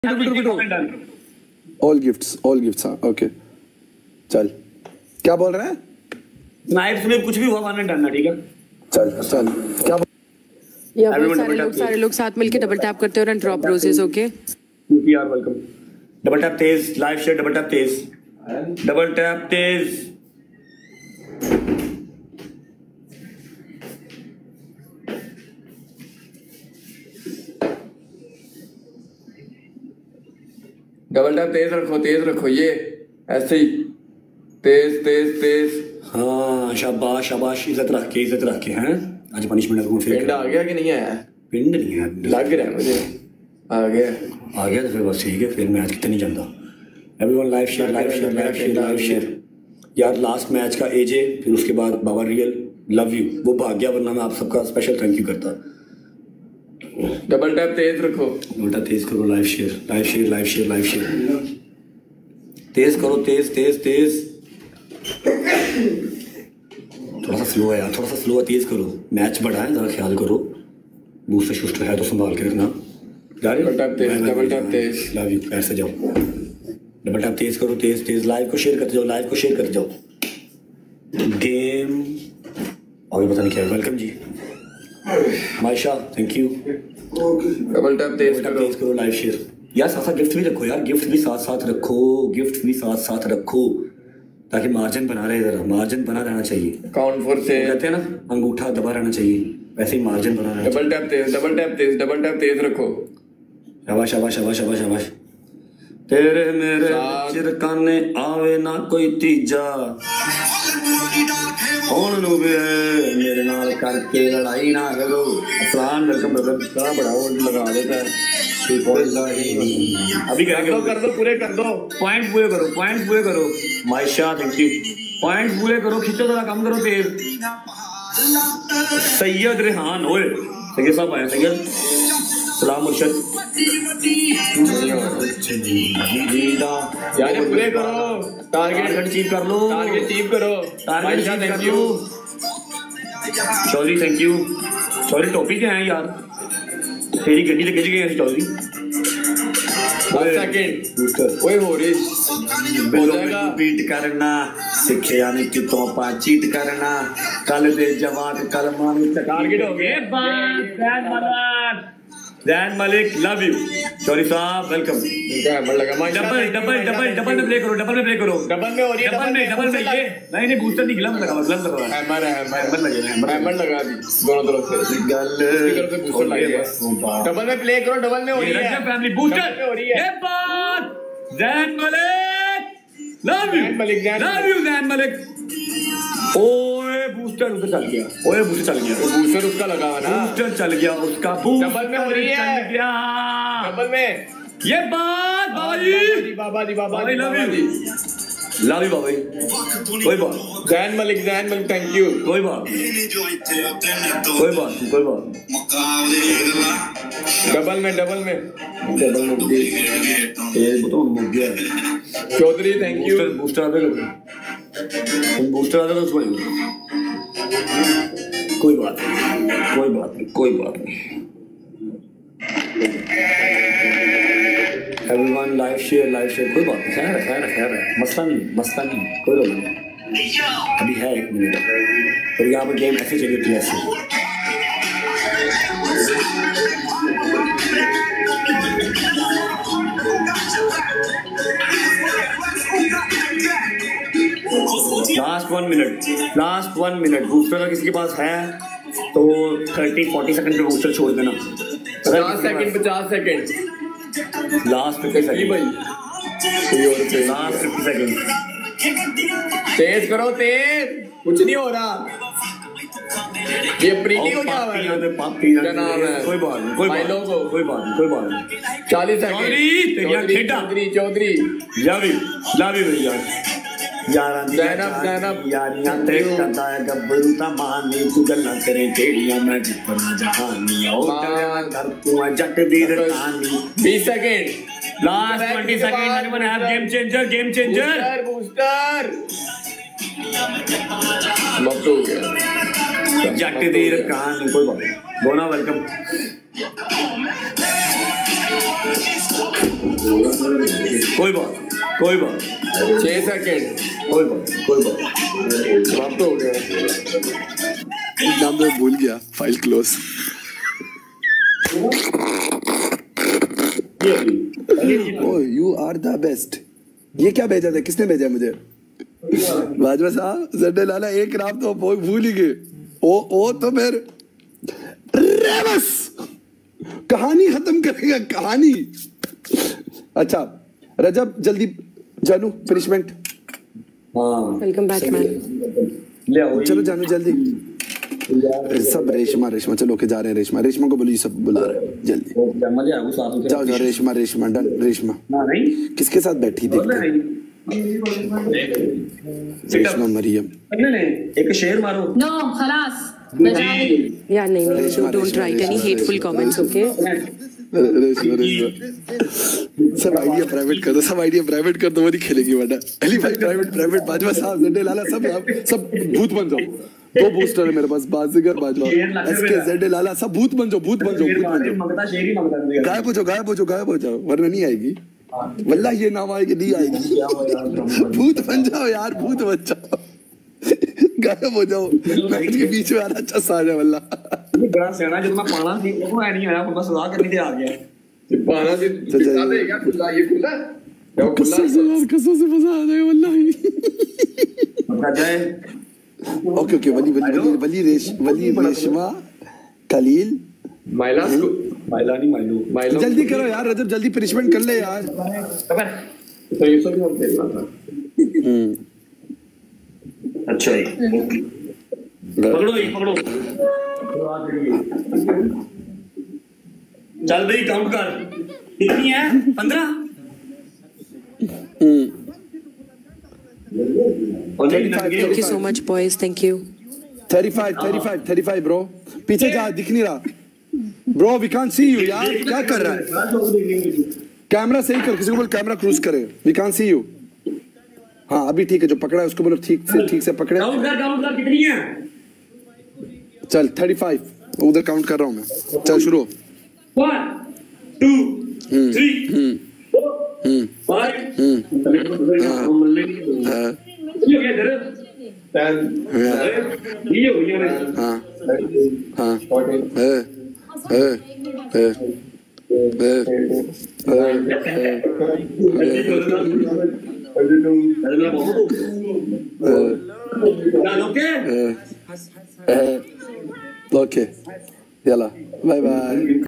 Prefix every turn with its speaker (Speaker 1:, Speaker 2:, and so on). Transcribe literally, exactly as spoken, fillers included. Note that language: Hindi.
Speaker 1: ऑल गिफ्ट्स ऑल गिफ्ट्स हाँ ओके चल क्या बोल रहे हैं
Speaker 2: नाइट्स में कुछ भी हुआ वन एंड डन ठीक है
Speaker 1: चल चल क्या
Speaker 3: या बहुत सारे लोग सारे लोग साथ मिलके डबल टैप करते हैं और drop roses okay
Speaker 2: you are welcome double tap तेज लाइव शेयर डबल टैप तेज डबल टैप तेज
Speaker 4: डबल टैप तेज रखो तेज रखो ये ऐसे ही तेज तेज तेज
Speaker 2: हाँ शाबाश शाबाश इज्जत रख के इज्जत रख के हैं आज पनिशमेंट दूंगा फिर
Speaker 4: पिंड आ गया कि नहीं आया
Speaker 2: पिंड नहीं है
Speaker 4: लग रहा है मुझे आ गया
Speaker 2: आ गया तो फिर बस ठीक है फिर मैच कितने नहीं जाता everyone live share live share live share live share यार लास्ट मैच का एजे फिर उसके बाद बाबा रियल लव यू वो भाग गया वरना मैं आप सबका स्पेशल थैंक यू करता
Speaker 4: डबल टैप तेज रखो
Speaker 2: उल्टा तेज करो live share live share live share live share तेज करो तेज तेज तेज थोड़ा सा स्लो है यार थोड़ा सा स्लो है तेज करो मैच बड़ा है जरा ख्याल करो बूस्टर शूस्टर है तो संभाल के रखना
Speaker 4: डबल टैप तेज डबल टैप तेज
Speaker 2: लव यू ऐसे जाओ डबल टैप तेज करो तेज तेज लाइव को शेयर करते जाओ लाइव को शेयर करते जाओ गेम और पता नहीं क्या वेलकम जी Maysha thank you
Speaker 4: double tap तेज करो
Speaker 2: तेज करो लाइव शेयर यार साथ साथ गिफ्ट भी रखो यार गिफ्ट भी साथ साथ रखो गिफ्ट भी साथ साथ रखो ताकि मार्जिन बना रहे जरा मार्जिन बना रहना चाहिए
Speaker 4: काउंट फोर से
Speaker 2: कहते हैं ना अंगूठा दबा रहना चाहिए वैसे ही मार्जिन बना रहना
Speaker 4: डबल टैप तेज डबल टैप तेज डबल टैप तेज रखो
Speaker 2: शाबाश शाबाश शाबाश शाबाश शाबाश तेरे मेरे चिरकाने आवे ना कोई तीजा कौन लोग मेरे नाल करके लड़ाई ना करो अफरान वेलकम ब्रदर क्या बड़ा वो लगा देता है अभी कर दो कर दो पूरे कर दो पॉइंट पूरे करो पॉइंट पूरे करो मायशा थैंक यू पॉइंट पूरे करो खींचो जरा कम करो तेज सैयद रेहान ओए सैयद साहब आए सैयद सलाम मुर्शद
Speaker 4: यार पूरे करो
Speaker 2: टारगेट अचीव कर लो
Speaker 4: टारगेट अचीव करो
Speaker 2: target thank you Chaudhary thank you Chaudhary topic के हैं यार तेरी गड्डी से खिंच गए चौधरी
Speaker 4: सेकंड ओए हो रे हो जाएगा
Speaker 2: बीट करना सिखिया ने कितों पा चीट करना कल दे जवाब कल मानी
Speaker 4: टारगेट हो गए
Speaker 2: Jain Malik love you sorry साहब welcome double double double double में प्ले करो डबल में प्ले करो
Speaker 4: डबल में हो रही है
Speaker 2: डबल में डबल में ये नहीं नहीं बूस्टर नहीं ग्लव लगा ग्लव लगा
Speaker 4: हैमर है
Speaker 2: हैमर लगे
Speaker 4: हैमर लगा दी दोनों तरफ से
Speaker 2: गल
Speaker 4: स्पीकर पे बूस्टर लगी है डबल में प्ले करो डबल में हो रही है
Speaker 2: फैमिली बूस्टर
Speaker 4: हो रही है
Speaker 2: ये बात Jain Malik love you
Speaker 4: Malik
Speaker 2: love you Jain Malik ओए बूस्टर उधर चल गया ओए बूस्टर चल गया
Speaker 4: बूस्टर उसका लगा हुआ ना
Speaker 2: बूस्टर चल गया उसका
Speaker 4: डबल में हो रही है
Speaker 2: चल गया
Speaker 4: डबल में
Speaker 2: ये बात Baba ji
Speaker 4: Baba ji Baba
Speaker 2: ji love you love you Baba ji कोई बात
Speaker 4: जैन मलिक जैन मलिक थैंक यू
Speaker 2: कोई बात कोई बात कोई बात
Speaker 4: डबल में डबल में
Speaker 2: डबल में ये तो मुझ गया
Speaker 4: चौधरी थैंक यू
Speaker 2: बूस्टर आते तुम बूस्टर आते तो उसको कोई बात नहीं कोई बात नहीं कोई बात नहीं everyone live share live share कोई बात नहीं खैर है खैर है खैर है मसला नहीं मसला नहीं कोई रोक नहीं अभी है एक मिनट फिर यहाँ पर गेम ऐसे चली होती है ऐसे last one minute last one minute booster अगर किसी के पास है तो थर्टी फोर्टी सेकंड पे बूस्टर छोड़ देना
Speaker 4: पचास सेकंड पचास सेकंड
Speaker 2: लास्ट फिफ्टी सेकंड
Speaker 4: भाई
Speaker 2: लास्ट फिफ्टी सेकंड
Speaker 4: तेज करो तेज कुछ नहीं हो रहा ये प्रीति को क्या हुआ है
Speaker 2: पापी
Speaker 4: क्या नाम है
Speaker 2: कोई बात नहीं कोई बात नहीं कोई बात नहीं कोई बात नहीं
Speaker 4: चालीस second
Speaker 2: Chaudhary
Speaker 4: Chaudhary Chaudhary
Speaker 2: love you love you भैया यारा
Speaker 4: जैनब जैनब
Speaker 2: यारियां ते करदा है गब्बरू ता मानी तू गल्लां करे केड़ियां मैं जितना जहानी ओ कर तू जट दी रतानी
Speaker 4: बीस second
Speaker 2: last twenty second anyone have game changer game changer
Speaker 4: booster वक्त हो गया
Speaker 2: जट दी रतानी कोई बात बोना वेलकम कोई बात कोई बात
Speaker 4: छह सेकंड
Speaker 2: कोई बात कोई बात
Speaker 4: अब तो हो गया
Speaker 1: नाम तो भूल गया file close oh you are the best ये क्या भेजा था किसने भेजा मुझे बाजवा साहब जड्डे लाला एक रात तो भूल ही गए ओ ओ तो फिर रेबस कहानी खत्म करेगा कहानी अच्छा रजब जल्दी जानू पनिशमेंट
Speaker 2: हाँ
Speaker 3: वेलकम बैक मैन
Speaker 2: ले आओ
Speaker 1: चलो जानू जल्दी सब रेशमा रेशमा चलो के जा रहे हैं रेशमा रेशमा को बोलिए सब बुला रहे हैं जल्दी
Speaker 2: मजा आएगा साथ में
Speaker 1: जाओ जाओ रेशमा रेशमा डन रेशमा
Speaker 2: ना नहीं
Speaker 1: किसके साथ बैठी देखते हैं? रेशमा मरियम
Speaker 2: नहीं एक शेर मारो
Speaker 5: नो खलास मैं जा रही हूँ।
Speaker 3: या नहीं नहीं don't write any hateful comments okay
Speaker 1: Reshma Reshma सब आइडिया प्राइवेट कर दो सब आइडिया प्राइवेट कर दो वो नहीं खेलेगी वरना अली भाई प्राइवेट प्राइवेट बाजवा साहब जड्डे लाला सब सब भूत बन जाओ दो बूस्टर है मेरे पास बाजीगर बाजवा एसके जेड लाला सब भूत बन जाओ भूत बन जाओ भूत बन जाओ
Speaker 2: मंगता शेर ही मंगता
Speaker 1: गायब हो जाओ गायब हो जाओ गायब हो जाओ वरना नहीं आएगी वल्लाह ये नाम आएगी नहीं आएगी भूत बन जाओ यार भूत बन जाओ गायब हो जाओ मैच के बीच में आना अच्छा सा है वल्लाह
Speaker 2: बड़ा सेना जब मैं पाना थी वो नहीं आया बस सलाह करनी थी आ गया
Speaker 4: पाना से दिखा देगा खुला ये खुला क्या खुला
Speaker 1: कसम से यार कसम से मजा आ जाए वल्लाह
Speaker 2: जाए
Speaker 1: ओके ओके वली वली वली वली रेश वली रेशमा कलील
Speaker 4: माइला
Speaker 2: माइला नहीं माइलू
Speaker 4: माइला
Speaker 1: जल्दी करो यार रजब जल्दी पनिशमेंट कर ले यार
Speaker 4: तो ये सब हम देख रहा था
Speaker 2: अच्छा ही पकड़ो ये पकड़ो चल भाई काउंट कर कितनी है पंद्रह
Speaker 3: thank you so much boys thank you
Speaker 1: thirty-five thirty-five thirty-five bro पीछे जा दिख नहीं रहा bro we can't see you यार क्या कर रहा है कैमरा सही कर किसी को बोल कैमरा क्रूज करे वी कांट सी यू हाँ अभी ठीक है जो पकड़ा है उसको बोलो ठीक से ठीक से पकड़े
Speaker 2: काउंट कर काउंट कर कितनी है
Speaker 1: चल thirty-five उधर काउंट कर रहा हूँ मैं चल शुरू
Speaker 2: वन टू थ्री फाइव ये क्या कर
Speaker 4: टेन
Speaker 2: ये हो गया
Speaker 1: हाँ हाँ ए ए ए ओके यला बाय बाय